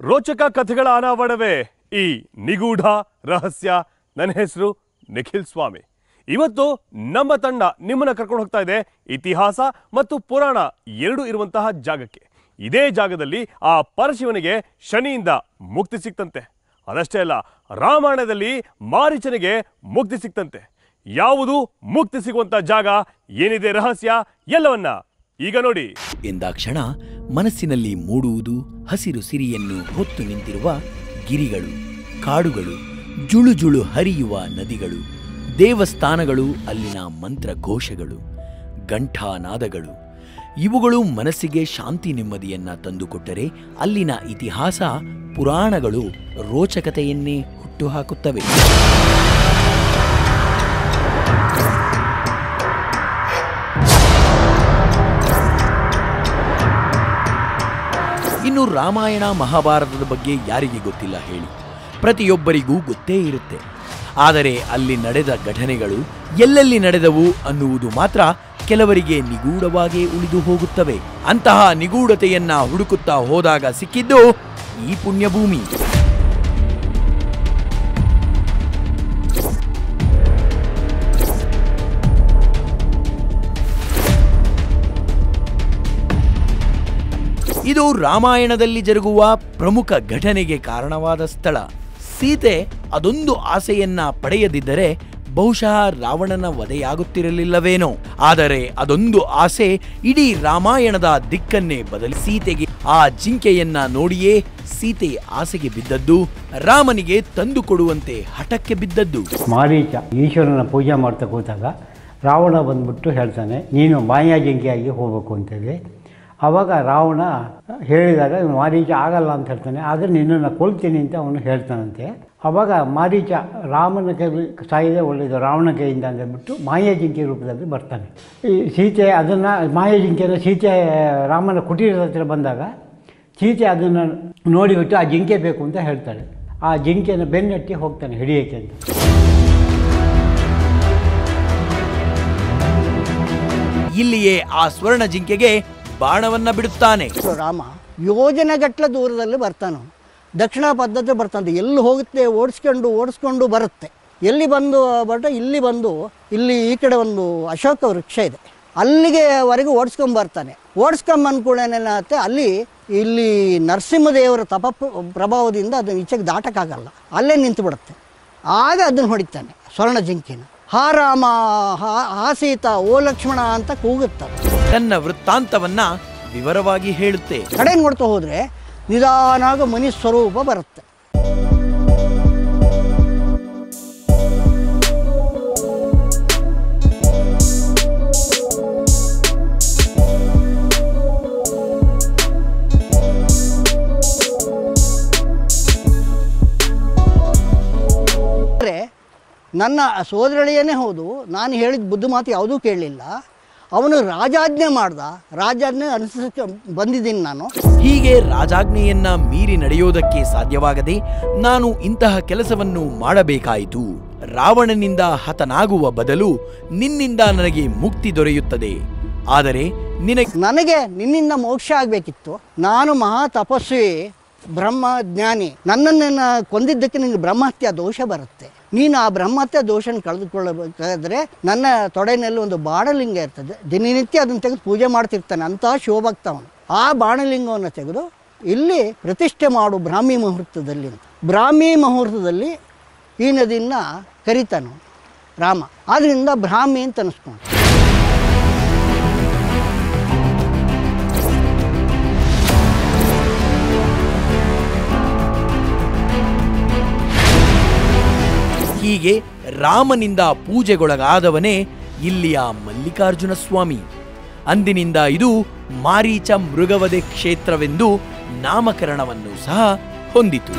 ರೋಚಕ ಕಥೆಗಳ ಅನಾವರಣವೇ ಈ ನಿಗೂಢ ರಹಸ್ಯ. ನನ್ನ ಹೆಸರು ನಿಖಿಲ್ ಸ್ವಾಮಿ. ಇವತ್ತು ನಮ್ಮ ತಂಡ ನಿಮ್ಮನ್ನ ಕರ್ಕೊಂಡು ಹೋಗ್ತಾ ಇದೆ ಇತಿಹಾಸ ಮತ್ತು ಪುರಾಣ ಎರಡು ಇರುವಂತಹ ಜಾಗಕ್ಕೆ. ಇದೇ ಜಾಗದಲ್ಲಿ ಆ ಪರಶಿವನಿಗೆ ಶನಿಯಿಂದ ಮುಕ್ತಿ ಸಿಕ್ತಂತೆ. ಅದಷ್ಟೇ ಅಲ್ಲ, ರಾಮಾಯಣದಲ್ಲಿ ಮಾರೀಚನಿಗೆ ಮುಕ್ತಿ ಸಿಕ್ತಂತೆ. ಯಾವುದು ಮುಕ್ತಿ ಸಿಗುವಂತ ಜಾಗ, ಏನಿದೆ ರಹಸ್ಯ, ಎಲ್ಲವನ್ನ ಈಗ ನೋಡಿ. ಎಂದಾಕ್ಷಣ ಮನಸ್ಸಿನಲ್ಲಿ ಮೂಡುವುದು ಹಸಿರು ಸಿರಿಯನ್ನು ಹೊತ್ತು ನಿಂತಿರುವ ಗಿರಿಗಳು, ಕಾಡುಗಳು, ಜುಳು ಜುಳು ಹರಿಯುವ ನದಿಗಳು, ದೇವಸ್ಥಾನಗಳು, ಅಲ್ಲಿನ ಮಂತ್ರ ಘೋಷಗಳು, ಘಂಟಾನಾದಗಳು. ಇವುಗಳು ಮನಸ್ಸಿಗೆ ಶಾಂತಿ ನೆಮ್ಮದಿಯನ್ನ ತಂದುಕೊಟ್ಟರೆ ಅಲ್ಲಿನ ಇತಿಹಾಸ ಪುರಾಣಗಳು ರೋಚಕತೆಯನ್ನೇ ಹುಟ್ಟುಹಾಕುತ್ತವೆ. ಇನ್ನು ರಾಮಾಯಣ ಮಹಾಭಾರತದ ಬಗ್ಗೆ ಯಾರಿಗೆ ಗೊತ್ತಿಲ್ಲ ಹೇಳಿ? ಪ್ರತಿಯೊಬ್ಬರಿಗೂ ಗೊತ್ತೇ ಇರುತ್ತೆ. ಆದರೆ ಅಲ್ಲಿ ನಡೆದ ಘಟನೆಗಳು ಎಲ್ಲೆಲ್ಲಿ ನಡೆದವು ಅನ್ನುವುದು ಮಾತ್ರ ಕೆಲವರಿಗೆ ನಿಗೂಢವಾಗಿ ಉಳಿದು ಹೋಗುತ್ತವೆ. ಅಂತಹ ನಿಗೂಢತೆಯನ್ನ ಹುಡುಕುತ್ತಾ ಹೋದಾಗ ಸಿಕ್ಕಿದ್ದು ಈ ಪುಣ್ಯಭೂಮಿ. ಇದು ರಾಮಾಯಣದಲ್ಲಿ ಜರುಗುವ ಪ್ರಮುಖ ಘಟನೆಗೆ ಕಾರಣವಾದ ಸ್ಥಳ. ಸೀತೆ ಅದೊಂದು ಆಸೆಯನ್ನ ಪಡೆಯದಿದ್ದರೆ ಬಹುಶಃ ರಾವಣನ ವಧೆಯಾಗುತ್ತಿರಲಿಲ್ಲವೇನೋ. ಆದರೆ ಅದೊಂದು ಆಸೆ ಇಡೀ ರಾಮಾಯಣದ ದಿಕ್ಕನ್ನೇ ಬದಲಿಸಿ ಸೀತೆಗೆ ಆ ಜಿಂಕೆಯನ್ನ ನೋಡಿಯೇ ಸೀತೆ ಆಸೆಗೆ ಬಿದ್ದದ್ದು, ರಾಮನಿಗೆ ತಂದು ಕೊಡುವಂತೆ ಹಠಕ್ಕೆ ಬಿದ್ದದ್ದು. ಮಾರೀಚ ಈಶ್ವರನ ಪೂಜೆ ಮಾಡ್ತಾ ಕೂತಾಗ ರಾವಣ ಬಂದ್ಬಿಟ್ಟು ಹೇಳ್ತಾನೆ, ನೀನು ಮಾಯಾ ಜಿಂಕೆಯಾಗಿ ಹೋಗ್ಬೇಕು ಅಂತೇಳಿ. ಆವಾಗ ರಾವಣ ಹೇಳಿದಾಗ ಮಾರೀಚ ಆಗಲ್ಲ ಅಂತ ಹೇಳ್ತಾನೆ. ಆದರೆ ನಿನ್ನನ್ನು ಕೊಲ್ತೀನಿ ಅಂತ ಅವನು ಹೇಳ್ತಾನಂತೆ. ಆವಾಗ ಮಾರೀಚ ರಾಮನ ಕೈ ಸಾಯಿದೆ ಒಳ್ಳೆಯದು, ರಾವಣ ಕೈಯಿಂದ ಅಂದ್ಬಿಟ್ಟು ಮಾಯಾ ಜಿಂಕೆ ರೂಪದಲ್ಲಿ ಬರ್ತಾನೆ. ಈ ಸೀತೆ ಅದನ್ನು ಮಾಯಾ ಜಿಂಕೆನ ಸೀತೆ ರಾಮನ ಕುಟೀರದ ಹತ್ರ ಬಂದಾಗ ಸೀತೆ ಅದನ್ನು ನೋಡಿಬಿಟ್ಟು ಆ ಜಿಂಕೆ ಬೇಕು ಅಂತ ಹೇಳ್ತಾಳೆ. ಆ ಜಿಂಕೆನ ಬೆನ್ನಟ್ಟಿ ಹೋಗ್ತಾನೆ ಹಿಡಿಯೋಕ್ಕೆ ಅಂತ. ಇಲ್ಲಿಯೇ ಆ ಸ್ವರ್ಣ ಜಿಂಕೆಗೆ ಬಾಣವನ್ನ ಬಿಡುತ್ತಾನೆ. ರಾಮ ಯೋಜನೆಗಟ್ಟಲೆ ದೂರದಲ್ಲಿ ಬರ್ತಾನೆ. ದಕ್ಷಿಣ ಪದ್ಧತಿ ಬರ್ತಾನೆ. ಎಲ್ಲಿ ಹೋಗುತ್ತೆ ಓಡಿಸ್ಕೊಂಡು ಬರುತ್ತೆ. ಎಲ್ಲಿ ಬಂದು ಇಲ್ಲಿ ಬಂದು ಇಲ್ಲಿ ಈ ಕಡೆ ಒಂದು ಅಶೋಕ ವೃಕ್ಷ ಇದೆ, ಅಲ್ಲಿಗೆವರೆಗೂ ಓಡಿಸ್ಕೊಂಬರ್ತಾನೆ. ಓಡಿಸ್ಕೊಂಬಂದ್ಕೂಡೇನಾಗುತ್ತೆ, ಇಲ್ಲಿ ನರಸಿಂಹದೇವರ ಪ್ರಭಾವದಿಂದ ಅದನ್ನು ಈಚೆಗೆ ದಾಟಕ್ಕಾಗಲ್ಲ, ಅಲ್ಲೇ ನಿಂತು ಬಿಡುತ್ತೆ. ಆಗ ಅದನ್ನು ಹೊಡಿತಾನೆ ಸ್ವರ್ಣ ಜಿಂಕಿನ. ಹಾ ರಾಮ, ಹಾ ಸೀತಾ, ಓ ಲಕ್ಷ್ಮಣ ಅಂತ ಕೂಗುತ್ತಾರೆ. ತನ್ನ ವೃತ್ತಾಂತವನ್ನ ವಿವರವಾಗಿ ಹೇಳುತ್ತೆ. ಕಡೆ ನೋಡ್ತಾ ಹೋದ್ರೆ ನಿಧಾನಾಗ ಮನಿ ಸ್ವರೂಪ ಬರುತ್ತೆ. ನನ್ನ ಸೋದರಳಿಯೇ ಹೌದು, ನಾನು ಹೇಳಿದ ಬುದ್ಧಿ ಮಾತು ಯಾವುದೂ ಕೇಳಲಿಲ್ಲ. ಅವನು ರಾಜಾಜ್ಞೆ ಮಾಡ್ದ, ರಾಜಾಜ್ಞೆ ಅನುಸರಿಸಿ ಬಂದಿದ್ದೀನಿ ನಾನು. ಹೀಗೆ ರಾಜಾಜ್ಞೆಯನ್ನ ಮೀರಿ ನಡೆಯೋದಕ್ಕೆ ಸಾಧ್ಯವಾಗದೆ ನಾನು ಇಂತಹ ಕೆಲಸವನ್ನು ಮಾಡಬೇಕಾಯಿತು. ರಾವಣನಿಂದ ಹತನಾಗುವ ಬದಲು ನಿನ್ನಿಂದ ನನಗೆ ಮುಕ್ತಿ ದೊರೆಯುತ್ತದೆ. ಆದರೆ ನನಗೆ ನಿನ್ನಿಂದ ಮೋಕ್ಷ ಆಗಬೇಕಿತ್ತು. ನಾನು ಮಹಾ ತಪಸ್ವಿ, ಬ್ರಹ್ಮ ಜ್ಞಾನಿ. ನನ್ನನ್ನು ಕೊಂದಿದ್ದಕ್ಕೆ ನಿನಗೆ ಬ್ರಹ್ಮಹತ್ಯೆ ದೋಷ ಬರುತ್ತೆ. ನೀನು ಆ ಬ್ರಹ್ಮಹತ್ಯೆ ದೋಷನ ಕಳೆದುಕೊಳ್ಳಬೇಕಾದ್ರೆ ನನ್ನ ತೊಡೆಯಲ್ಲಿ ಒಂದು ಬಾಣಲಿಂಗ ಇರ್ತದೆ. ದಿನನಿತ್ಯ ಅದನ್ನು ತೆಗೆದು ಪೂಜೆ ಮಾಡ್ತಿರ್ತಾನೆ. ಅಂತಹ ಶಿವಭಕ್ತ ಅವನು. ಆ ಬಾಣಲಿಂಗವನ್ನು ತೆಗೆದು ಇಲ್ಲಿ ಪ್ರತಿಷ್ಠೆ ಮಾಡು ಬ್ರಾಹ್ಮಿ ಮುಹೂರ್ತದಲ್ಲಿ ಅಂತ. ಬ್ರಾಹ್ಮಿ ಮುಹೂರ್ತದಲ್ಲಿ ಈ ನದಿಯನ್ನು ಕರೀತಾನು ರಾಮ. ಆದ್ದರಿಂದ ಬ್ರಾಹ್ಮಿ ಅಂತ ಅನಿಸ್ಕೊಂಡು ಹೀಗೆ ರಾಮನಿಂದ ಪೂಜೆಗೊಳಗಾದವನೇ ಇಲ್ಲಿಯ ಮಲ್ಲಿಕಾರ್ಜುನ ಸ್ವಾಮಿ. ಅಂದಿನಿಂದ ಇದು ಮಾರೀಚ ಮೃಗವಧೆ ಕ್ಷೇತ್ರವೆಂದು ನಾಮಕರಣವನ್ನು ಸಹ ಹೊಂದಿತು.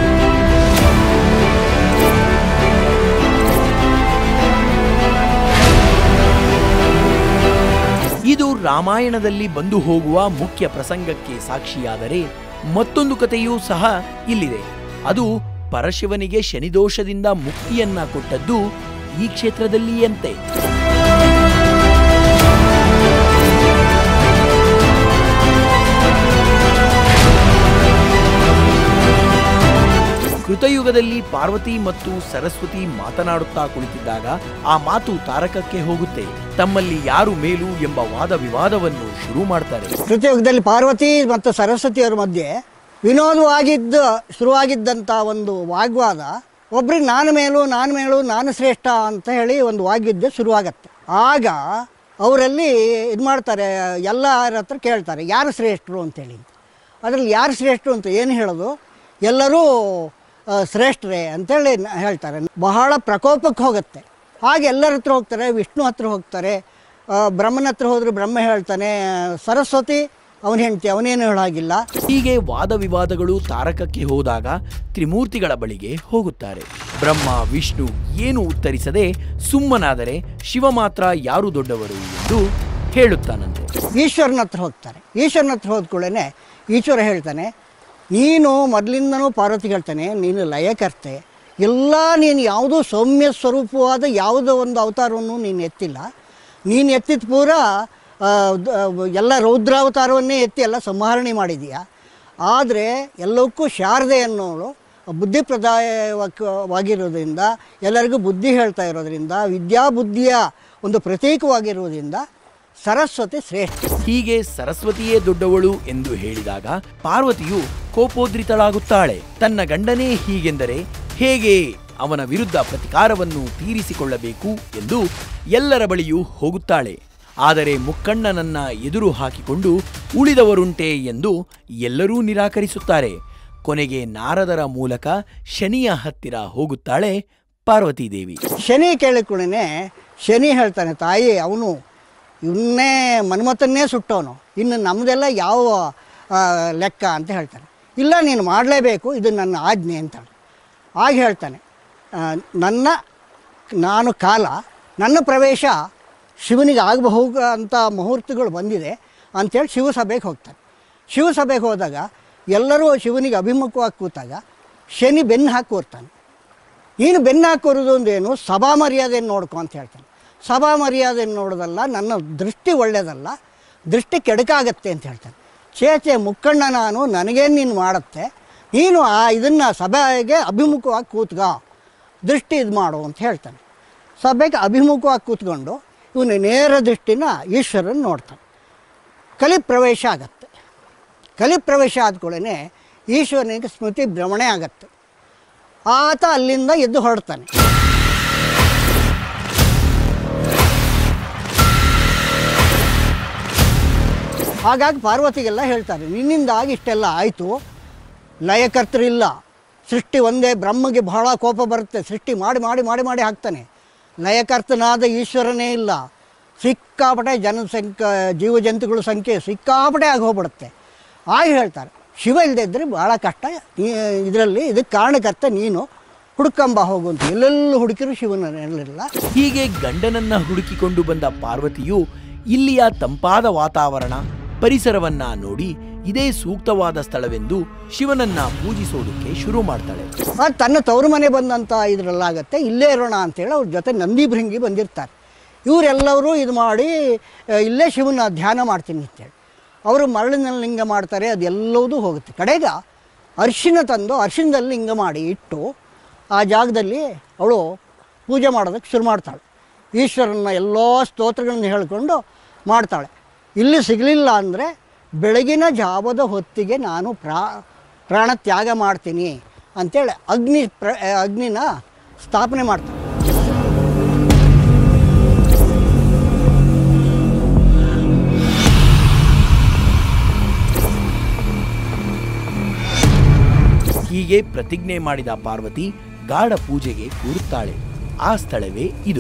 ಇದು ರಾಮಾಯಣದಲ್ಲಿ ಬಂದು ಹೋಗುವ ಮುಖ್ಯ ಪ್ರಸಂಗಕ್ಕೆ ಸಾಕ್ಷಿಯಾದರೆ ಮತ್ತೊಂದು ಕಥೆಯೂ ಸಹ ಇಲ್ಲಿದೆ. ಅದು ಪರಶಿವನಿಗೆ ಶನಿದೋಷದಿಂದ ಮುಕ್ತಿಯನ್ನ ಕೊಟ್ಟದ್ದು ಈ ಕ್ಷೇತ್ರದಲ್ಲಿಯಂತೆ. ಕೃತಯುಗದಲ್ಲಿ ಪಾರ್ವತಿ ಮತ್ತು ಸರಸ್ವತಿ ಮಾತನಾಡುತ್ತಾ ಕುಳಿತಿದ್ದಾಗ ಆ ಮಾತು ತಾರಕಕ್ಕೆ ಹೋಗುತ್ತೆ. ತಮ್ಮಲ್ಲಿ ಯಾರು ಮೇಲು ಎಂಬ ವಾದ ವಿವಾದವನ್ನು ಶುರು ಮಾಡ್ತಾರೆ. ಕೃತಯುಗದಲ್ಲಿ ಪಾರ್ವತಿ ಮತ್ತು ಸರಸ್ವತಿಯವರ ಮಧ್ಯೆ ಶುರುವಾಗಿದ್ದಂಥ ಒಂದು ವಾಗ್ವಾದ, ಒಬ್ರಿಗೆ ನಾನು ಮೇಲು ನಾನು ಶ್ರೇಷ್ಠ ಅಂತ ಹೇಳಿ ಒಂದು ವಾಗ್ಯುದ್ಧ ಶುರುವಾಗತ್ತೆ. ಆಗ ಅವರಲ್ಲಿ ಇದು ಮಾಡ್ತಾರೆ, ಎಲ್ಲರ ಹತ್ರ ಕೇಳ್ತಾರೆ ಯಾರು ಶ್ರೇಷ್ಠರು ಅಂತೇಳಿ. ಅದರಲ್ಲಿ ಯಾರು ಶ್ರೇಷ್ಠರು ಅಂತ ಏನು ಹೇಳೋದು, ಎಲ್ಲರೂ ಶ್ರೇಷ್ಠರೇ ಅಂತೇಳಿ ಹೇಳ್ತಾರೆ. ಬಹಳ ಪ್ರಕೋಪಕ್ಕೆ ಹೋಗುತ್ತೆ. ಹಾಗೆ ಎಲ್ಲರ ಹತ್ರ ಹೋಗ್ತಾರೆ, ವಿಷ್ಣು ಹತ್ರ ಹೋಗ್ತಾರೆ, ಬ್ರಹ್ಮನ ಹತ್ರ ಹೋದರೆ ಬ್ರಹ್ಮ ಹೇಳ್ತಾನೆ, ಸರಸ್ವತಿ ಅವನ ಹೆಂಡತಿ ಅವನೇನು ಹೇಳಾಗಿಲ್ಲ. ಹೀಗೆ ವಾದ ವಿವಾದಗಳು ತಾರಕಕ್ಕೆ ಹೋದಾಗ ತ್ರಿಮೂರ್ತಿಗಳ ಬಳಿಗೆ ಹೋಗುತ್ತಾರೆ. ಬ್ರಹ್ಮ ವಿಷ್ಣು ಏನು ಉತ್ತರಿಸದೆ ಸುಮ್ಮನಾದರೆ ಶಿವ ಮಾತ್ರ ಯಾರು ದೊಡ್ಡವರು ಎಂದು ಹೇಳುತ್ತಾನಂತೆ. ಈಶ್ವರನ ಹತ್ರ ಹೋಗ್ತಾರೆ. ಈಶ್ವರನ ಹತ್ರ ಹೋದ್ಕೊಳ್ಳೇ ಈಶ್ವರ ಹೇಳ್ತಾನೆ, ನೀನು ಮೊದಲಿಂದನೂ ಪಾರ್ವತಿ ಹೇಳ್ತಾನೆ, ನೀನು ಲಯಕರ್ತೆ, ಎಲ್ಲ ನೀನು ಯಾವುದೋ ಸೌಮ್ಯ ಸ್ವರೂಪವಾದ ಯಾವುದೋ ಒಂದು ಅವತಾರವನ್ನು ನೀನು ಎತ್ತಿಲ್ಲ. ನೀನು ಎತ್ತಿದ ಪೂರ ಎಲ್ಲ ರೌದ್ರಾವತಾರವನ್ನೇ ಎತ್ತಿ ಎಲ್ಲ ಸಂಹರಣೆ ಮಾಡಿದೀಯ. ಆದರೆ ಎಲ್ಲಕ್ಕೂ ಶಾರದೆ ಅನ್ನೋಳು ಬುದ್ಧಿಪ್ರದಾಯವಾಗಿರೋದ್ರಿಂದ, ಎಲ್ಲರಿಗೂ ಬುದ್ಧಿ ಹೇಳ್ತಾ ಇರೋದ್ರಿಂದ, ವಿದ್ಯಾಬುದ್ಧಿಯ ಒಂದು ಪ್ರತೀಕವಾಗಿರುವುದರಿಂದ ಸರಸ್ವತಿ ಶ್ರೇಷ್ಠ. ಹೀಗೆ ಸರಸ್ವತಿಯೇ ದೊಡ್ಡವಳು ಎಂದು ಹೇಳಿದಾಗ ಪಾರ್ವತಿಯು ಕೋಪೋದ್ರಿತಳಾಗುತ್ತಾಳೆ. ತನ್ನ ಗಂಡನೇ ಹೀಗೆಂದರೆ ಹೇಗೆ ಅವನ ವಿರುದ್ಧ ಪ್ರತಿಕಾರವನ್ನು ತೀರಿಸಿಕೊಳ್ಳಬೇಕು ಎಂದು ಎಲ್ಲರ ಬಳಿಯೂ ಹೋಗುತ್ತಾಳೆ. ಆದರೆ ಮುಕ್ಕಣ್ಣನನ್ನ ಎದುರು ಹಾಕಿಕೊಂಡು ಉಳಿದವರುಂಟೆ ಎಂದು ಎಲ್ಲರೂ ನಿರಾಕರಿಸುತ್ತಾರೆ. ಕೊನೆಗೆ ನಾರದರ ಮೂಲಕ ಶನಿಯ ಹತ್ತಿರ ಹೋಗುತ್ತಾಳೆ ಪಾರ್ವತೀದೇವಿ. ಶನಿ ಕೇಳಿಕೊಳ್ಳೆ ಶನಿ ಹೇಳ್ತಾನೆ, ತಾಯಿ ಅವನು ಇವನ್ನೇ ಮನ್ಮಥನ್ನೇ ಸುಟ್ಟವನು, ಇನ್ನು ನಮ್ಮದೆಲ್ಲ ಯಾವ ಲೆಕ್ಕ ಅಂತ ಹೇಳ್ತಾನೆ. ಇಲ್ಲ ನೀನು ಮಾಡಲೇಬೇಕು, ಇದು ನನ್ನ ಆಜ್ಞೆ ಅಂತಾಳೆ. ಆಗ ಹೇಳ್ತಾನೆ, ನಾನು ಕಾಲ ನನ್ನ ಪ್ರವೇಶ ಶಿವನಿಗೆ ಆಗಬಹುದು ಅಂತ ಮುಹೂರ್ತಗಳು ಬಂದಿದೆ ಅಂಥೇಳಿ ಶಿವಸಭೆಗೆ ಹೋಗ್ತಾನೆ. ಶಿವಸಭೆಗೆ ಹೋದಾಗ ಎಲ್ಲರೂ ಶಿವನಿಗೆ ಅಭಿಮುಖವಾಗಿ ಕೂತಾಗ ಶನಿ ಬೆನ್ನು ಹಾಕಿ ಕೂರ್ತಾನೆ. ನೀನು ಬೆನ್ನು ಹಾಕೋರೋದು ಅಂದೇನು, ಸಭಾ ಮರ್ಯಾದೆಯನ್ನು ನೋಡ್ಕೊ ಅಂತ ಹೇಳ್ತಾನೆ. ಸಭಾ ಮರ್ಯಾದೆಯನ್ನು ನೋಡೋದಲ್ಲ, ನನ್ನ ದೃಷ್ಟಿ ಒಳ್ಳೆಯದಲ್ಲ, ದೃಷ್ಟಿ ಕೆಡಕಾಗತ್ತೆ ಅಂತ ಹೇಳ್ತಾನೆ. ಚೇಚೆ ಮುಕ್ಕಣ್ಣ ನಾನು, ನನಗೇನು ನೀನು ಮಾಡುತ್ತೆ, ನೀನು ಇದನ್ನು ಸಭೆಗೆ ಅಭಿಮುಖವಾಗಿ ಕೂತ್ಗ, ದೃಷ್ಟಿ ಇದು ಮಾಡು ಅಂತ ಹೇಳ್ತಾನೆ. ಸಭೆಗೆ ಅಭಿಮುಖವಾಗಿ ಕೂತ್ಕೊಂಡು ಇವನು ನೇರ ದೃಷ್ಟಿನ ಈಶ್ವರನ ನೋಡ್ತಾನೆ. ಕಲಿಪ್ರವೇಶ ಆಗತ್ತೆ. ಕಲಿಪ್ರವೇಶ ಆದ್ಕೊಳ್ಳೇ ಈಶ್ವರನಿಗೆ ಸ್ಮೃತಿ ಭ್ರಮಣೆ ಆಗತ್ತೆ. ಆತ ಅಲ್ಲಿಂದ ಎದ್ದು ಹೊರಡ್ತಾನೆ. ಹಾಗಾಗಿ ಪಾರ್ವತಿಗೆಲ್ಲ ಹೇಳ್ತಾರೆ, ನಿನ್ನಿಂದಾಗಿ ಇಷ್ಟೆಲ್ಲ ಆಯಿತು, ಲಯಕರ್ತರಿಲ್ಲ, ಸೃಷ್ಟಿ ಒಂದೇ, ಬ್ರಹ್ಮಗೆ ಬಹಳ ಕೋಪ ಬರುತ್ತೆ, ಸೃಷ್ಟಿ ಮಾಡಿ ಮಾಡಿ ಮಾಡಿ ಮಾಡಿ ಹಾಕ್ತಾನೆ. ಲಯಕರ್ತನಾದ ಈಶ್ವರನೇ ಇಲ್ಲ, ಸಿಕ್ಕಾಪಟ್ಟೆ ಜೀವಜಂತುಗಳ ಸಂಖ್ಯೆ ಸಿಕ್ಕಾಪಟ್ಟೆ ಆಗಿ ಹೋಗ್ಬಿಡುತ್ತೆ. ಆಗ ಹೇಳ್ತಾರೆ, ಶಿವ ಇಲ್ಲದೆ ಇದ್ದರೆ ಭಾಳ ಕಷ್ಟ, ಇದಕ್ಕೆ ಕಾರಣಕರ್ತ ನೀನು, ಹುಡುಕಂಬ ಹೋಗು ಅಂತ. ಎಲ್ಲೆಲ್ಲೂ ಹುಡುಕಿರು ಶಿವನಲ್ಲಿಲ್ಲ. ಹೀಗೆ ಗಂಡನನ್ನ ಹುಡುಕಿಕೊಂಡು ಬಂದ ಪಾರ್ವತಿಯು ಇಲ್ಲಿಯ ತಂಪಾದ ವಾತಾವರಣ ಪರಿಸರವನ್ನ ನೋಡಿ ಇದೇ ಸೂಕ್ತವಾದ ಸ್ಥಳವೆಂದು ಶಿವನನ್ನ ಪೂಜಿಸೋದಕ್ಕೆ ಶುರು ಮಾಡ್ತಾಳೆ. ತನ್ನ ತವರು ಮನೆ ಬಂದಂಥ ಇದರಲ್ಲಾಗತ್ತೆ, ಇಲ್ಲೇ ಇರೋಣ ಅಂತೇಳಿ ಅವ್ರ ಜೊತೆ ನಂದಿ ಭೃಂಗಿ ಬಂದಿರ್ತಾರೆ. ಇವರೆಲ್ಲರೂ ಇದು ಮಾಡಿ ಇಲ್ಲೇ ಶಿವನ ಧ್ಯಾನ ಮಾಡ್ತೀನಿ ಅಂತೇಳಿ ಅವರು ಮರಳಿನಲ್ಲಿ ಲಿಂಗ ಮಾಡ್ತಾರೆ. ಅದೆಲ್ಲವೂ ಹೋಗುತ್ತೆ. ಕಡೆಗೆ ಅರಿಶಿನ ತಂದು ಅರಿಶಿನದಲ್ಲಿ ಲಿಂಗ ಮಾಡಿ ಇಟ್ಟು ಆ ಜಾಗದಲ್ಲಿ ಅವಳು ಪೂಜೆ ಮಾಡೋದಕ್ಕೆ ಶುರು ಮಾಡ್ತಾಳೆ. ಈಶ್ವರನ ಎಲ್ಲ ಸ್ತೋತ್ರಗಳನ್ನು ಹೇಳಿಕೊಂಡು ಮಾಡ್ತಾಳೆ. ಇಲ್ಲಿ ಸಿಗಲಿಲ್ಲ ಅಂದರೆ ಬೆಳಗಿನ ಜಾವದ ಹೊತ್ತಿಗೆ ನಾನು ಪ್ರಾಣ ತ್ಯಾಗ ಮಾಡ್ತೀನಿ ಅಂಥೇಳಿ ಅಗ್ನಿನ ಸ್ಥಾಪನೆ ಮಾಡ್ತಾಳೆ. ಹೀಗೆ ಪ್ರತಿಜ್ಞೆ ಮಾಡಿದ ಪಾರ್ವತಿ ಗಾಢ ಪೂಜೆಗೆ ಕೂರುತ್ತಾಳೆ. ಆ ಸ್ಥಳವೇ ಇದು.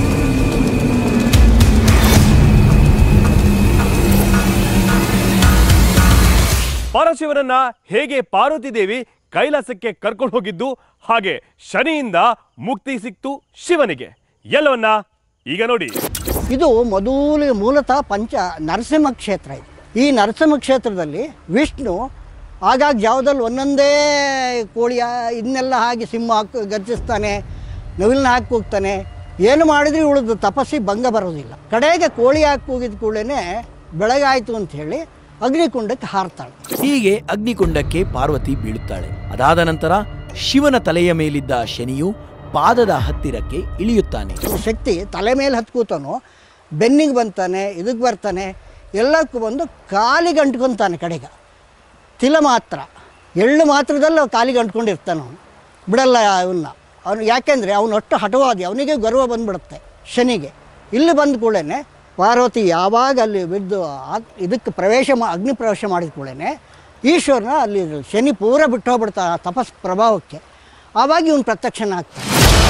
ಪರಶಿವನನ್ನ ಹೇಗೆ ಪಾರ್ವತಿ ದೇವಿ ಕೈಲಾಸಕ್ಕೆ ಕರ್ಕೊಂಡು ಹೋಗಿದ್ದು, ಹಾಗೆ ಶನಿಯಿಂದ ಮುಕ್ತಿ ಸಿಕ್ತು ಶಿವನಿಗೆ, ಎಲ್ಲವನ್ನ ಈಗ ನೋಡಿ. ಇದು ಮೂಲತಃ ನರಸಿಂಹ ಕ್ಷೇತ್ರ. ಇದು ಈ ನರಸಿಂಹ ಕ್ಷೇತ್ರದಲ್ಲಿ ವಿಷ್ಣು ಆಗಾಗ ಜಾವದಲ್ಲಿ ಒಂದೊಂದೇ ಕೋಳಿಯ ಇದನ್ನೆಲ್ಲ ಹಾಕಿ ಸಿಂಹ ಗರ್ಜಿಸ್ತಾನೆ, ನವಿಲನ್ನ ಹಾಕಿ ಹೋಗ್ತಾನೆ. ಏನು ಮಾಡಿದ್ರೆ ಉಳಿದು ತಪಸ್ಸಿ ಭಂಗ ಬರೋದಿಲ್ಲ. ಕಡೆಗೆ ಕೋಳಿ ಹಾಕಿ ಹೋಗಿದ ಕೂಡಲೇ ಬೆಳಗಾಯಿತು ಅಂತ ಹೇಳಿ ಅಗ್ನಿಕುಂಡಕ್ಕೆ ಹಾರ್ತಾಳೆ. ಹೀಗೆ ಅಗ್ನಿಕುಂಡಕ್ಕೆ ಪಾರ್ವತಿ ಬೀಳುತ್ತಾಳೆ. ಅದಾದ ನಂತರ ಶಿವನ ತಲೆಯ ಮೇಲಿದ್ದ ಶನಿಯು ಪಾದದ ಹತ್ತಿರಕ್ಕೆ ಇಳಿಯುತ್ತಾನೆ. ಶಕ್ತಿ ತಲೆ ಮೇಲೆ ಹತ್ತು ಕೂತಾನು, ಬೆನ್ನಿಗೆ ಬಂತಾನೆ, ಇದಕ್ಕೆ ಬರ್ತಾನೆ, ಎಲ್ಲಕ್ಕೂ ಬಂದು ಕಾಲಿಗೆ ಅಂಟ್ಕೊತಾನೆ. ಕಡೆಗೆ ತಿಲ ಮಾತ್ರ, ಎಳ್ಳು ಮಾತ್ರದಲ್ಲಿ ಕಾಲಿಗೆ ಅಂಟ್ಕೊಂಡಿರ್ತಾನೆ ಅವನು, ಬಿಡಲ್ಲ ಅವನ್ನ. ಅವನು ಯಾಕೆಂದರೆ ಅವನು ಅಷ್ಟು ಹಠವಾದಿ, ಅವನಿಗೆ ಗರ್ವ ಬಂದುಬಿಡುತ್ತೆ ಶನಿಗೆ. ಇಲ್ಲಿ ಬಂದ ಕೂಡಲೇ ಪಾರ್ವತಿ ಯಾವಾಗ ಅಲ್ಲಿ ಬಿದ್ದು ಇದಕ್ಕೆ ಅಗ್ನಿ ಪ್ರವೇಶ ಮಾಡಿದ ಕೂಡಲೇ ಈಶ್ವರನ ಅಲ್ಲಿ ಶನಿ ಪೂರ ಬಿಟ್ಟು ಹೋಗ್ಬಿಡ್ತಾ ತಪಸ್ ಪ್ರಭಾವಕ್ಕೆ. ಆವಾಗ ಇವನು ಪ್ರತ್ಯಕ್ಷನ ಆಗ್ತಾನೆ.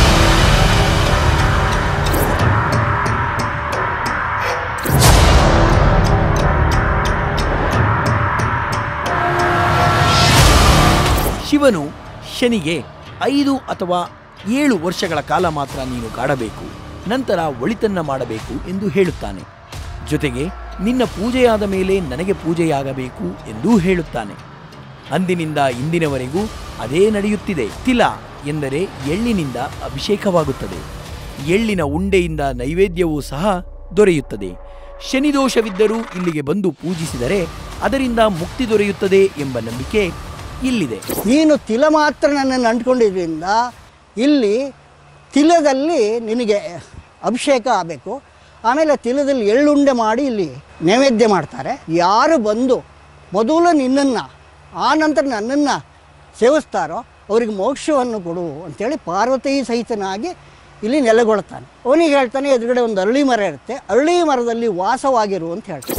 ಶಿವನು ಶನಿಗೆ 5 ಅಥವಾ 7 ವರ್ಷಗಳ ಕಾಲ ಮಾತ್ರ ನೀನು ಕಾಡಬೇಕು, ನಂತರ ಒಳಿತನ್ನ ಮಾಡಬೇಕು ಎಂದು ಹೇಳುತ್ತಾನೆ. ಜೊತೆಗೆ ನಿನ್ನ ಪೂಜೆಯಾದ ಮೇಲೆ ನನಗೆ ಪೂಜೆಯಾಗಬೇಕು ಎಂದೂ ಹೇಳುತ್ತಾನೆ. ಅಂದಿನಿಂದ ಇಂದಿನವರೆಗೂ ಅದೇ ನಡೆಯುತ್ತಿದೆ. ತಿಲ ಎಂದರೆ ಎಳ್ಳಿನಿಂದ ಅಭಿಷೇಕವಾಗುತ್ತದೆ. ಎಳ್ಳಿನ ಉಂಡೆಯಿಂದ ನೈವೇದ್ಯವೂ ಸಹ ದೊರೆಯುತ್ತದೆ. ಶನಿದೋಷವಿದ್ದರೂ ಇಲ್ಲಿಗೆ ಬಂದು ಪೂಜಿಸಿದರೆ ಅದರಿಂದ ಮುಕ್ತಿ ದೊರೆಯುತ್ತದೆ ಎಂಬ ನಂಬಿಕೆ ಇಲ್ಲಿದೆ. ನೀನು ತಿಲ ಮಾತ್ರ ನನ್ನನ್ನು ಅಂಟ್ಕೊಂಡಿದ್ದರಿಂದ ಇಲ್ಲಿ ತಿಲದಲ್ಲಿ ನಿನಗೆ ಅಭಿಷೇಕ ಆಗಬೇಕು. ಆಮೇಲೆ ತಿಲದಲ್ಲಿ ಎಳ್ಳುಂಡೆ ಮಾಡಿ ಇಲ್ಲಿ ನೈವೇದ್ಯ ಮಾಡ್ತಾರೆ. ಯಾರು ಬಂದು ಮೊದಲು ನಿನ್ನನ್ನು ಆನಂತರ ನನ್ನನ್ನು ಸೇವಿಸ್ತಾರೋ ಅವರಿಗೆ ಮೋಕ್ಷವನ್ನು ಕೊಡು ಅಂಥೇಳಿ ಪಾರ್ವತಿ ಸಹಿತನಾಗಿ ಇಲ್ಲಿ ನೆಲೆಗೊಳ್ತಾನೆ. ಅವನಿಗೆ ಹೇಳ್ತಾನೆ, ಎದುರುಗಡೆ ಒಂದು ಅರಳಿ ಮರ ಇರುತ್ತೆ, ಅರಳಿ ಮರದಲ್ಲಿ ವಾಸವಾಗಿರು ಅಂತ ಹೇಳ್ತಾನೆ.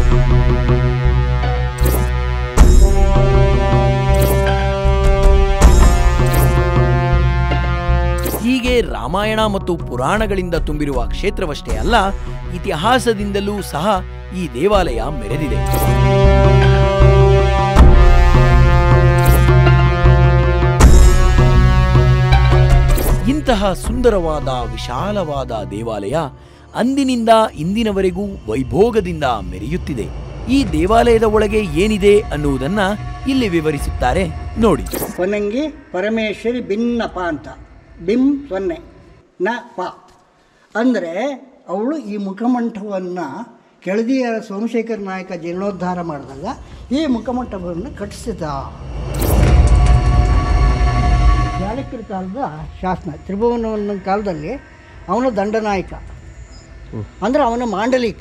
ಹೀಗೆ ರಾಮಾಯಣ ಮತ್ತು ಪುರಾಣಗಳಿಂದ ತುಂಬಿರುವ ಕ್ಷೇತ್ರವಷ್ಟೇ ಅಲ್ಲ, ಇತಿಹಾಸದಿಂದಲೂ ಸಹ ಈ ದೇವಾಲಯ ಮೆರೆದಿದೆ. ಇಂತಹ ಸುಂದರವಾದ ವಿಶಾಲವಾದ ದೇವಾಲಯ ಅಂದಿನಿಂದ ಇಂದಿನವರೆಗೂ ವೈಭೋಗದಿಂದ ಮೆರೆಯುತ್ತಿದೆ. ಈ ದೇವಾಲಯದ ಒಳಗೆ ಏನಿದೆ ಅನ್ನುವುದನ್ನ ಇಲ್ಲಿ ವಿವರಿಸುತ್ತಾರೆ ನೋಡಿ. ಪೊನ್ನಂಗಿ ಪರಮೇಶ್ವರಿ ಭಿನ್ನಪ ಅಂತ, ಬಿಂ 0 ನ ಪ ಅಂದರೆ ಅವಳು ಈ ಮುಖಮಂಟಪವನ್ನು ಕೆಳದಿಯ ಸೋಮಶೇಖರ ನಾಯಕ ಜೀರ್ಣೋದ್ಧಾರ ಮಾಡಿದಾಗ ಈ ಮುಖಮಂಟಪವನ್ನು ಕಟ್ಟಿಸಿದ. ಚಾಲುಕ್ಯರ ಕಾಲದ ಶಾಸನ, ತ್ರಿಭುವನ ಕಾಲದಲ್ಲಿ ಅವನು ದಂಡನಾಯಕ ಅಂದರೆ ಅವನ ಮಾಂಡಲಿಕ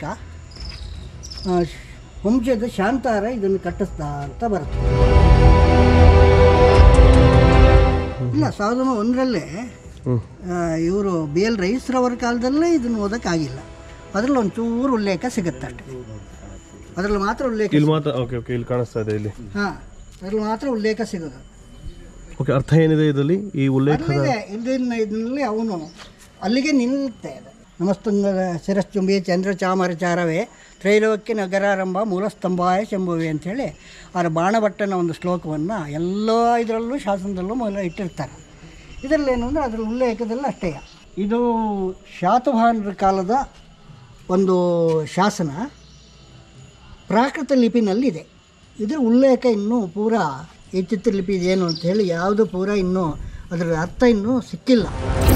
ವಂಶದ ಶಾಂತಾರ ಇದನ್ನು ಕಟ್ಟಿಸ್ದ ಅಂತ ಬರುತ್ತೆ. ಇಲ್ಲ 1901 ಇವರು ಬಿ ಎಲ್ ರೈಸ್ರವರ ಕಾಲದಲ್ಲೇ ಇದನ್ನು ಓದೋಕ್ಕಾಗಿಲ್ಲ. ಅದರಲ್ಲಿ ಒಂಚೂರು ಉಲ್ಲೇಖ ಸಿಗುತ್ತೆ ಅಷ್ಟೇ. ಅದರಲ್ಲಿ ಮಾತ್ರ ಉಲ್ಲೇಖ ಇಲ್ಲಿ ಕಾಣಿಸ್ತಾ ಇದೆ. ಇಲ್ಲಿ ಹಾಂ, ಅದರಲ್ಲಿ ಮಾತ್ರ ಉಲ್ಲೇಖ ಸಿಗೋದು. ಓಕೆ, ಅರ್ಥ ಏನಿದೆ ಇದರಲ್ಲಿ? ಈ ಉಲ್ಲೇಖ ಇದರಲ್ಲಿ ಅವನು ಅಲ್ಲಿಗೆ ನಿಲ್ಲುತ್ತೆ. ನಮಸ್ತುಂಗದ ಶಿರಶ್ಚುಂಬಿ ಚಂದ್ರಚಾಮರಚಾರವೇ ತ್ರೈಲೋಕ್ಯ ನಗರಾರಂಭ ಮೂಲಸ್ತಂಭಾಯ ಶಂಭುವೆ ಅಂಥೇಳಿ ಆ ಬಾಣಭಟ್ಟನ ಒಂದು ಶ್ಲೋಕವನ್ನು ಎಲ್ಲ ಇದರಲ್ಲೂ ಶಾಸನದಲ್ಲೂ ಮೊದಲು ಇಟ್ಟಿರ್ತಾರೆ. ಇದರಲ್ಲೇನು ಅಂದರೆ ಅದರ ಉಲ್ಲೇಖದಲ್ಲಿ ಅಷ್ಟೇ. ಇದು ಶಾತವಾಹನರ ಕಾಲದ ಒಂದು ಶಾಸನ, ಪ್ರಾಕೃತ ಲಿಪಿನಲ್ಲಿದೆ. ಇದರ ಉಲ್ಲೇಖ ಇನ್ನೂ ಪೂರಾ ಈ ಚಿತ್ರಲಿಪಿ ಇದೇನು ಅಂಥೇಳಿ ಯಾವುದು ಪೂರಾ ಇನ್ನೂ ಅದರ ಅರ್ಥ ಇನ್ನೂ ಸಿಕ್ಕಿಲ್ಲ.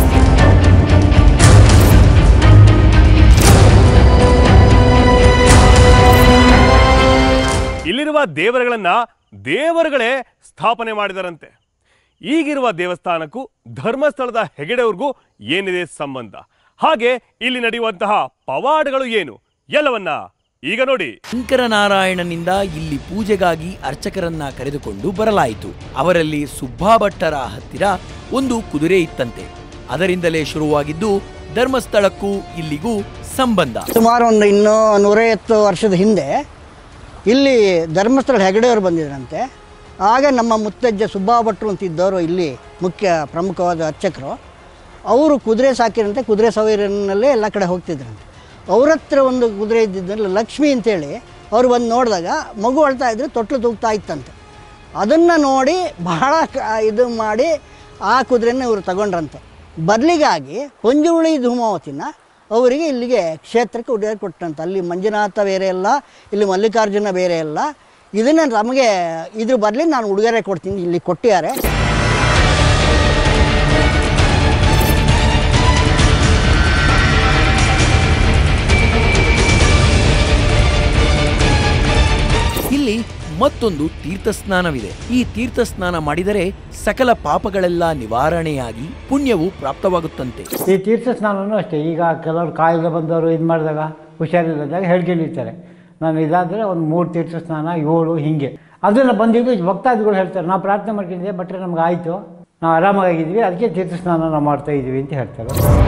ಇಲ್ಲಿರುವ ದೇವರುಗಳನ್ನ ದೇವರುಗಳೇ ಸ್ಥಾಪನೆ ಮಾಡಿದರಂತೆ. ಈಗಿರುವ ದೇವಸ್ಥಾನಕ್ಕೂ ಧರ್ಮಸ್ಥಳದ ಹೆಗಡೆಯವ್ರಿಗೂ ಏನಿದೆ ಸಂಬಂಧ, ಹಾಗೆ ಇಲ್ಲಿ ನಡೆಯುವಂತಹ ಪವಾಡಗಳು ಏನು ಎಲ್ಲವನ್ನ ಈಗ ನೋಡಿ. ಶಂಕರನಾರಾಯಣನಿಂದ ಇಲ್ಲಿ ಪೂಜೆಗಾಗಿ ಅರ್ಚಕರನ್ನ ಕರೆದುಕೊಂಡು ಬರಲಾಯಿತು. ಅವರಲ್ಲಿ ಸುಬ್ಬಾ ಭಟ್ಟರ ಹತ್ತಿರ ಒಂದು ಕುದುರೆ ಇತ್ತಂತೆ. ಅದರಿಂದಲೇ ಶುರುವಾಗಿದ್ದು ಧರ್ಮಸ್ಥಳಕ್ಕೂ ಇಲ್ಲಿಗೂ ಸಂಬಂಧ. ಸುಮಾರು ಒಂದು 150 ವರ್ಷದ ಹಿಂದೆ ಇಲ್ಲಿ ಧರ್ಮಸ್ಥಳ ಹೆಗಡೆಯವರು ಬಂದಿದ್ರಂತೆ. ಆಗ ನಮ್ಮ ಮುತ್ತಜ್ಜ ಸುಬ್ಬಾ ಭಟ್ರು ಅಂತಿದ್ದವರು ಇಲ್ಲಿ ಮುಖ್ಯ ಪ್ರಮುಖವಾದ ಅರ್ಚಕರು. ಅವರು ಕುದುರೆ ಸಾಕಿರಂತೆ, ಕುದುರೆ ಸವಾರಿನಲ್ಲೇ ಎಲ್ಲ ಕಡೆ ಹೋಗ್ತಿದ್ರಂತೆ. ಅವ್ರ ಹತ್ರ ಒಂದು ಕುದುರೆ ಇದ್ದಿದ್ದಲ್ಲಿ ಲಕ್ಷ್ಮಿ ಅಂತೇಳಿ ಅವ್ರು ಬಂದು ನೋಡಿದಾಗ ಮಗು ಅಳ್ತಾ ಇದ್ರೆ ತೊಟ್ಲು ತೂಗ್ತಾ ಇತ್ತಂತೆ. ಅದನ್ನು ನೋಡಿ ಬಹಳ ಇದು ಮಾಡಿ ಆ ಕುದುರೆನ ಇವರು ತಗೊಂಡ್ರಂತೆ. ಬದಲಿಗಾಗಿ ಪಂಜುರುಳಿ ಧೂಮಾವತಿನ ಅವರಿಗೆ ಇಲ್ಲಿಗೆ ಕ್ಷೇತ್ರಕ್ಕೆ ಉಡುಗೊರೆ ಕೊಟ್ಟಂತ. ಅಲ್ಲಿ ಮಂಜುನಾಥ ಬೇರೆ ಅಲ್ಲ, ಇಲ್ಲಿ ಮಲ್ಲಿಕಾರ್ಜುನ ಬೇರೆ ಅಲ್ಲ. ಇದನ್ನು ನಮಗೆ ಇದ್ರ ಬದಲಿ ನಾನು ಉಡುಗೊರೆ ಕೊಡ್ತೀನಿ, ಇಲ್ಲಿ ಕೊಟ್ಟಿದ್ದಾರೆ. ಇಲ್ಲಿ ಮತ್ತೊಂದು ತೀರ್ಥಸ್ನಾನವಿದೆ. ಈ ತೀರ್ಥಸ್ನಾನ ಮಾಡಿದರೆ ಸಕಲ ಪಾಪಗಳೆಲ್ಲ ನಿವಾರಣೆಯಾಗಿ ಪುಣ್ಯವು ಪ್ರಾಪ್ತವಾಗುತ್ತಂತೆ. ಈ ತೀರ್ಥ ಸ್ನಾನವೂ ಅಷ್ಟೇ. ಈಗ ಕೆಲವರು ಕಾಯಿಲೆ ಬಂದವರು ಇದು ಮಾಡಿದಾಗ ಹುಷಾರಿಲ್ಲದಾಗ ಹೇಳ್ಕೊಂಡಿರ್ತಾರೆ, ನಾನು ಇದಾದರೆ ಒಂದು 3 ತೀರ್ಥ ಸ್ನಾನ 7 ಹೀಗೆ ಅದನ್ನು ಬಂದಿದ್ದು ಭಕ್ತಾದಿಗಳು ಹೇಳ್ತಾರೆ, ನಾವು ಪ್ರಾರ್ಥನೆ ಮಾಡ್ಕೊಂಡಿದ್ದೆ ಬಟ್ರೆ ನಮ್ಗೆ ಆಯಿತು, ನಾವು ಆರಾಮಾಗಿದ್ವಿ, ಅದಕ್ಕೆ ತೀರ್ಥ ಸ್ನಾನ ನಾವು ಮಾಡ್ತಾ ಇದ್ದೀವಿ ಅಂತ ಹೇಳ್ತಾರೆ.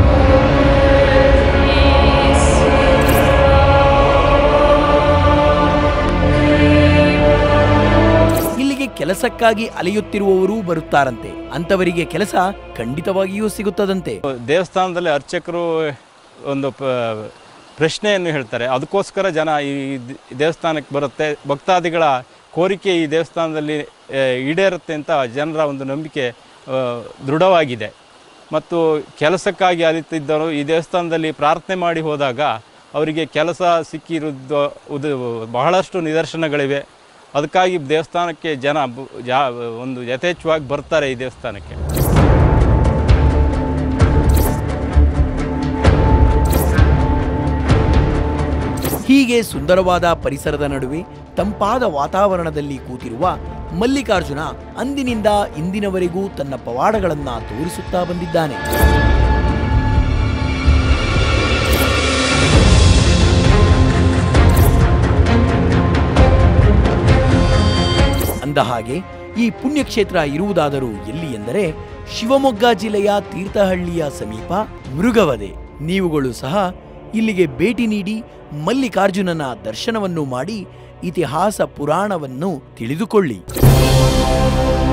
ಇಲ್ಲಿಗೆ ಕೆಲಸಕ್ಕಾಗಿ ಅಲೆಯುತ್ತಿರುವವರು ಬರುತ್ತಾರಂತೆ. ಅಂತವರಿಗೆ ಕೆಲಸ ಖಂಡಿತವಾಗಿಯೂ ಸಿಗುತ್ತದಂತೆ. ದೇವಸ್ಥಾನದಲ್ಲಿ ಅರ್ಚಕರು ಒಂದು ಪ್ರಶ್ನೆಯನ್ನು ಹೇಳ್ತಾರೆ, ಅದಕ್ಕೋಸ್ಕರ ಜನ ಈ ದೇವಸ್ಥಾನಕ್ಕೆ ಬರುತ್ತೆ. ಭಕ್ತಾದಿಗಳ ಕೋರಿಕೆ ಈ ದೇವಸ್ಥಾನದಲ್ಲಿ ಈಡೇರುತ್ತೆ ಅಂತ ಜನರ ಒಂದು ನಂಬಿಕೆ ದೃಢವಾಗಿದೆ. ಮತ್ತು ಕೆಲಸಕ್ಕಾಗಿ ಅಲಿತಿದ್ದರು ಈ ದೇವಸ್ಥಾನದಲ್ಲಿ ಪ್ರಾರ್ಥನೆ ಮಾಡಿ ಹೋದಾಗ ಅವರಿಗೆ ಕೆಲಸ ಸಿಕ್ಕಿರುವುದು ಬಹಳಷ್ಟು ನಿದರ್ಶನಗಳಿವೆ. ಅದಕ್ಕಾಗಿ ದೇವಸ್ಥಾನಕ್ಕೆ ಜನ ಒಂದು ಯಥೇಚ್ಛವಾಗಿ ಬರ್ತಾರೆ ಈ ದೇವಸ್ಥಾನಕ್ಕೆ. ಹೀಗೆ ಸುಂದರವಾದ ಪರಿಸರದ ನಡುವೆ ತಂಪಾದ ವಾತಾವರಣದಲ್ಲಿ ಕೂತಿರುವ ಮಲ್ಲಿಕಾರ್ಜುನ ಅಂದಿನಿಂದ ಇಂದಿನವರೆಗೂ ತನ್ನ ಪವಾಡಗಳನ್ನ ತೋರಿಸುತ್ತಾ ಬಂದಿದ್ದಾನೆ. ಅಂದಹಾಗೆ ಈ ಪುಣ್ಯಕ್ಷೇತ್ರ ಇರುವುದಾದರೂ ಎಲ್ಲಿ ಎಂದರೆ ಶಿವಮೊಗ್ಗ ಜಿಲ್ಲೆಯ ತೀರ್ಥಹಳ್ಳಿಯ ಸಮೀಪ ಮೃಗವದೆ. ನೀವುಗಳು ಸಹ ಇಲ್ಲಿಗೆ ಭೇಟಿ ನೀಡಿ ಮಲ್ಲಿಕಾರ್ಜುನನ ದರ್ಶನವನ್ನು ಮಾಡಿ ಇತಿಹಾಸ ಪುರಾಣವನ್ನು ತಿಳಿದುಕೊಳ್ಳಿ.